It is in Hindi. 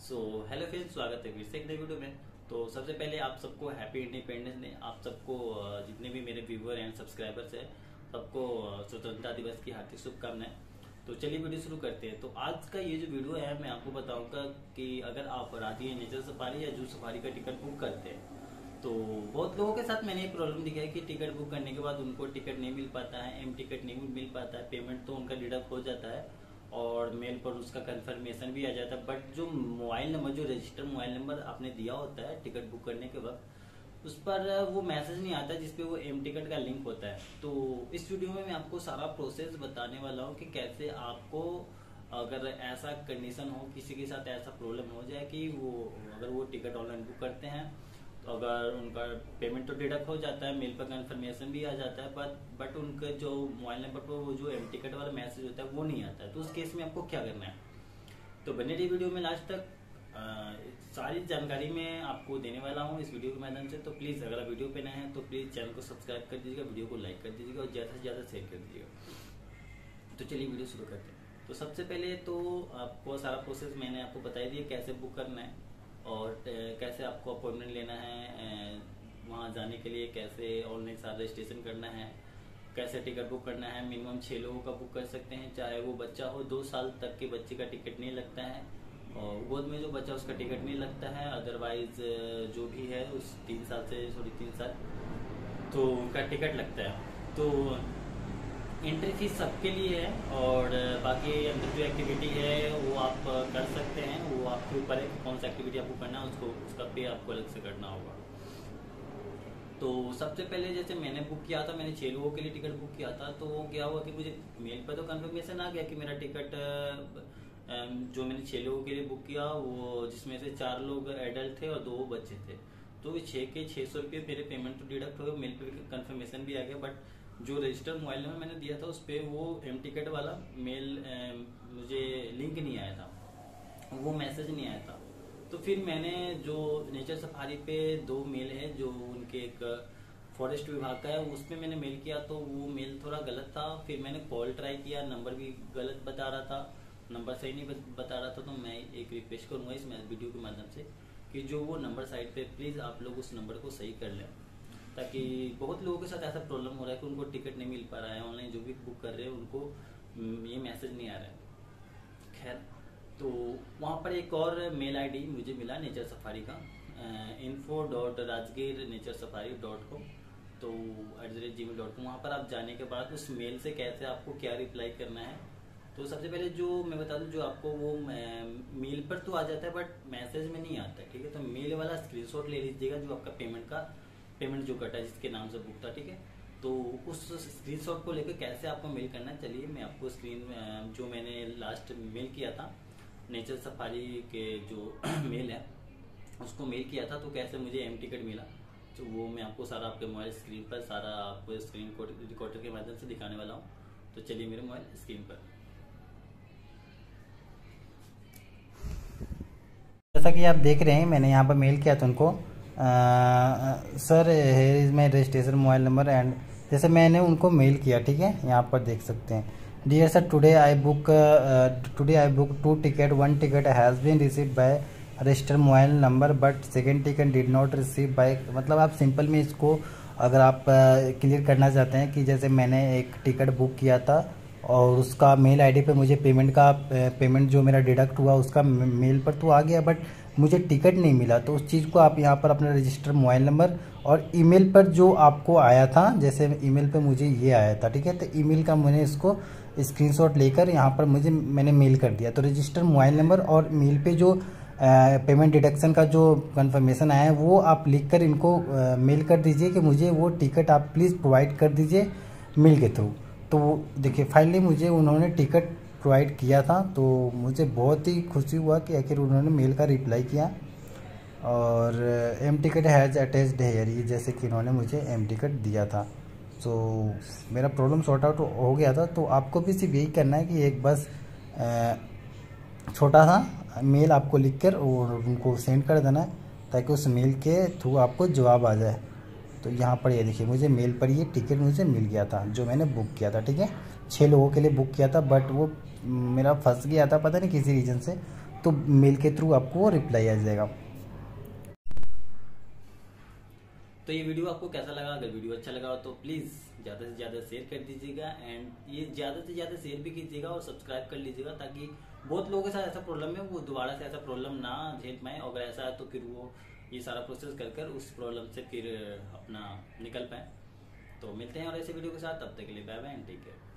हेलो फ्रेंड्स, स्वागत है फिर से एक नई वीडियो में। तो सबसे पहले आप सबको हैप्पी इंडिपेंडेंस डे। आप सबको जितने भी मेरे व्यूअर एंड सब्सक्राइबर्स हैं सबको स्वतंत्रता दिवस की हार्दिक शुभकामनाएं। तो चलिए वीडियो शुरू करते हैं। तो आज का ये जो वीडियो है मैं आपको बताऊंगा कि अगर आप राजगीर नेचर सफारी या जू सफारी का टिकट बुक करते हैं तो बहुत लोगों के साथ मैंने एक प्रॉब्लम दिखा है कि टिकट बुक करने के बाद उनको टिकट नहीं मिल पाता है, एम टिकट नहीं मिल पाता है, पेमेंट तो उनका डिडक्ट हो जाता है और मेल पर उसका कंफर्मेशन भी आ जाता है। बट जो मोबाइल नंबर, जो रजिस्टर्ड मोबाइल नंबर आपने दिया होता है टिकट बुक करने के वक्त, उस पर वो मैसेज नहीं आता जिसपे वो एम टिकट का लिंक होता है। तो इस वीडियो में मैं आपको सारा प्रोसेस बताने वाला हूँ कि कैसे आपको, अगर ऐसा कंडीशन हो, किसी के साथ ऐसा प्रॉब्लम हो जाए कि वो अगर वो टिकट ऑनलाइन बुक करते हैं तो अगर उनका पेमेंट तो डिडक्ट हो जाता है, मेल पर कंफर्मेशन भी आ जाता है, बट उनके जो मोबाइल नंबर पर वो जो एम टिकट वाला मैसेज होता है वो नहीं आता है, तो उस केस में आपको क्या करना है। तो बने रही वीडियो में लास्ट तक, सारी जानकारी मैं आपको देने वाला हूँ इस वीडियो के माध्यम से। तो प्लीज़ अगर आप वीडियो पे नए हैं तो प्लीज़ चैनल को सब्सक्राइब कर दीजिएगा, वीडियो को लाइक कर दीजिएगा और ज़्यादा से ज़्यादा शेयर कर दीजिएगा। तो चलिए वीडियो शुरू करते हैं। तो सबसे पहले तो आपको सारा प्रोसेस मैंने आपको बता दिया कैसे बुक करना है और कैसे आपको अपॉइंटमेंट लेना है, वहाँ जाने के लिए कैसे ऑनलाइन सारा रजिस्ट्रेशन करना है, कैसे टिकट बुक करना है। मिनिमम 6 लोगों का बुक कर सकते हैं, चाहे वो बच्चा हो। 2 साल तक के बच्चे का टिकट नहीं लगता है और गोद में जो बच्चा उसका टिकट नहीं लगता है। अदरवाइज जो भी है उस 3 साल तो उनका टिकट लगता है। तो एंट्री फीस सबके लिए है और बाकी अंदर जो एक्टिविटी है वो आप कर सकते हैं, वो आपके ऊपर है कि कौन सा एक्टिविटी आपको करना है, उसका पे आपको अलग से करना होगा। तो सबसे पहले जैसे मैंने बुक किया था, मैंने 6 लोगों के लिए टिकट बुक किया था। तो वो क्या हुआ कि मुझे मेल पर तो कंफर्मेशन आ गया कि मेरा टिकट, जो मैंने 6 लोगों के लिए बुक किया वो जिसमें से 4 लोग एडल्ट थे और 2 बच्चे थे, तो 6 के 600 रुपये मेरे पेमेंट तो डिडक्ट हो गए, मेल पर कंफर्मेशन भी आ गया। बट जो रजिस्टर्ड मोबाइल नंबर मैंने दिया था उस पर वो एम टिकट वाला मेल मुझे लिंक नहीं आया था, वो मैसेज नहीं आया था। तो फिर मैंने जो नेचर सफारी पे 2 मेल है जो उनके एक फॉरेस्ट विभाग का है, उस पर मैंने मेल किया तो वो मेल थोड़ा गलत था। फिर मैंने कॉल ट्राई किया, नंबर भी गलत बता रहा था, नंबर सही नहीं बता रहा था। तो मैं एक रिक्वेस्ट करूँगा इस वीडियो के माध्यम से कि जो वो नंबर साइट पे प्लीज़ आप लोग उस नंबर को सही कर लें, ताकि बहुत लोगों के साथ ऐसा प्रॉब्लम हो रहा है कि उनको टिकट नहीं मिल पा रहा है, ऑनलाइन जो भी बुक कर रहे हैं उनको ये मैसेज नहीं आ रहा है। खैर, तो वहाँ पर एक और मेल आईडी मुझे मिला नेचर सफारी का, info.rajgirneturesafari.com, तो @gmail.com। वहाँ पर आप जाने के बाद उस मेल से कैसे आपको क्या रिप्लाई करना है। तो सबसे पहले जो मैं बता दूं, जो आपको वो मेल पर तो आ जाता है बट मैसेज में नहीं आता है, ठीक है। तो मेल वाला स्क्रीनशॉट ले लीजिएगा जो आपका पेमेंट जो कटा है जिसके नाम से बुक था, ठीक है। तो उस स्क्रीनशॉट को लेकर कैसे आपको मेल करना है, चलिए मैं आपको जो मैंने लास्ट मेल किया था नेचर सफारी के जो मेल है उसको मेल किया था, तो कैसे मुझे एम टिकट मिला तो वो मैं आपको सारा आपके मोबाइल स्क्रीन पर सारा आपको स्क्रीन रिकॉर्डर के माध्यम से दिखाने वाला हूँ। तो चलिए मेरे मोबाइल स्क्रीन पर, जैसा कि आप देख रहे हैं मैंने यहाँ पर मेल किया था उनको, sir here is my registration mobile number and जैसे मैंने उनको मेल किया, ठीक है। यहाँ पर देख सकते हैं, dear sir today I book 2 ticket, 1 ticket has been received by registered mobile number but second ticket did not receive by. मतलब आप सिंपल में इसको अगर आप क्लियर करना चाहते हैं कि जैसे मैंने एक टिकट बुक किया था और उसका मेल आईडी पे मुझे पेमेंट जो मेरा डिडक्ट हुआ उसका मेल पर तो आ गया बट मुझे टिकट नहीं मिला। तो उस चीज़ को आप यहाँ पर अपना रजिस्टर्ड मोबाइल नंबर और ईमेल पर जो आपको आया था, जैसे ईमेल पे मुझे ये आया था, ठीक है। तो ईमेल का मैंने इसको स्क्रीनशॉट लेकर यहाँ पर मैंने मेल कर दिया। तो रजिस्टर्ड मोबाइल नंबर और मेल पे जो पेमेंट डिडक्शन का जो कंफर्मेशन आया है वो आप लिखकर इनको मेल कर दीजिए कि मुझे वो टिकट आप प्लीज़ प्रोवाइड कर दीजिए मेल के थ्रू। तो देखिए फाइनली मुझे उन्होंने टिकट प्रोवाइड किया था, तो मुझे बहुत ही खुशी हुआ कि आखिर उन्होंने मेल का रिप्लाई किया। और M ticket has attached here, ये जैसे कि इन्होंने मुझे एम टिकट दिया था। तो मेरा प्रॉब्लम सॉर्ट आउट हो गया था। तो आपको भी सिर्फ यही करना है कि एक बस छोटा सा मेल आपको लिखकर और उनको सेंड कर देना है ताकि उस मेल के थ्रू आपको जवाब आ जाए। तो यहाँ पर ये देखिए मुझे मेल पर ये टिकट मुझे मिल गया था जो मैंने बुक किया था, ठीक है। 6 लोगों के लिए बुक किया था बट वो मेरा फंस गया था, पता नहीं किसी रीज़न से। तो मेल के थ्रू आपको रिप्लाई आ जाएगा। तो ये वीडियो आपको कैसा लगा? अगर वीडियो अच्छा लगा तो प्लीज़ ज़्यादा से ज़्यादा शेयर कर दीजिएगा एंड ये ज़्यादा से ज़्यादा शेयर भी कीजिएगा और सब्सक्राइब कर लीजिएगा, ताकि बहुत लोगों के साथ ऐसा प्रॉब्लम है वो दोबारा से ऐसा प्रॉब्लम ना झेल पाए। अगर ऐसा है तो फिर वो ये सारा प्रोसेस कर उस प्रॉब्लम से फिर अपना निकल पाए। तो मिलते हैं और ऐसे वीडियो के साथ, तब तक के लिए bye bye and take care.